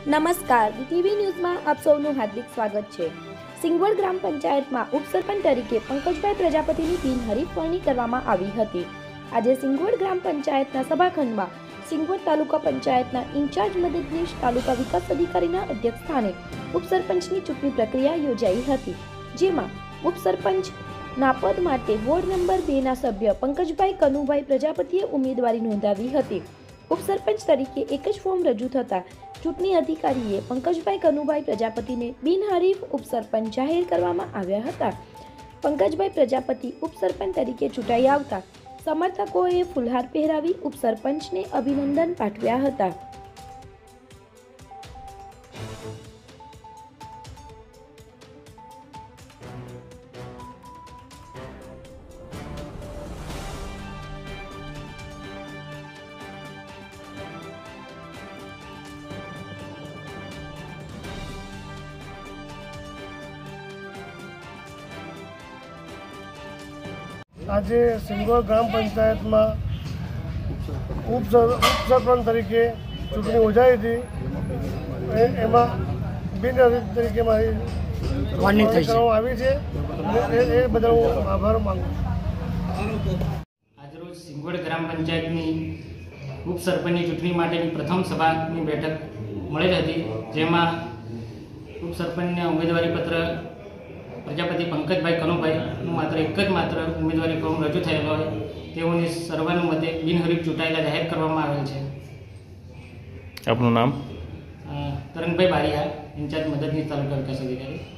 નમસ્કાર, ટીવી ન્યૂઝમાં આપ સૌનું હાર્દિક સ્વાગત છે। સિંગવડ ગ્રામ પંચાયતમાં ઉપસરપંચ તરીકે પંકજભાઈ પ્રજાપતિની બિનહરીફ વરણી કરવામાં આવી હતી। આજે સિંગવડ ગ્રામ પંચાયતના સભાખંડમાં સિંગવડ તાલુકા પંચાયતના ઇન્ચાર્જ મદદનીશ તાલુકા વિકાસ અધિકારીના અધ્યક્ષસ્થાને ઉપસરપંચની ચૂંટણી પ્રક્રિયા યોજાઈ હતી, જેમાં ઉપસરપંચના પદ માટે વોર્ડ નંબર 2ના સભ્ય પંકજભાઈ કનુભાઈ પ્રજાપતિએ ઉમેદવારી નોંધાવી હતી। ઉપસરપંચ તરીકે એક જ ફોર્મ રજૂ થતા ચૂંટણી અધિકારીએ પંકજભાઈ કનુભાઈ પ્રજાપતિને બિનહરીફ ઉપસરપંચ જાહેર કરવામાં આવ્યા હતા। પંકજભાઈ પ્રજાપતિ ઉપસરપંચ તરીકે ચૂંટાઈ આવતા સમર્થકોએ ફુલહાર પહેરાવી ઉપસરપંચને અભિનંદન પાઠવ્યા હતા। आज सिंगवड ग्राम पंचायत में उपसरपंच तरीके चूंटणी योजाई थी। एमा बिनहरीफ तरीके मारी वरणी करवामां आवी छे। ए बदल हूँ आभार मांगू। आज रोज सिंगवड ग्राम पंचायतनी उपसरपंचनी चूंटणी माटेनी प्रथम सभानी बैठक मळेल हती, जेमां उपसरपंचने उमेदवारी पत्र प्रजापति पंकजभाई कनुभाई मात्र एक मात्र उम्मीदवारी फॉर्म रजू थयेलो होय तेओने सर्वानुमते बिनहरीफ चूंटायेला जाहेर करवामां आवेल छे। आपनुं नाम? तरंगभाई बारिया, इंचार्ज मददनीश तालुका विकास अधिकारी।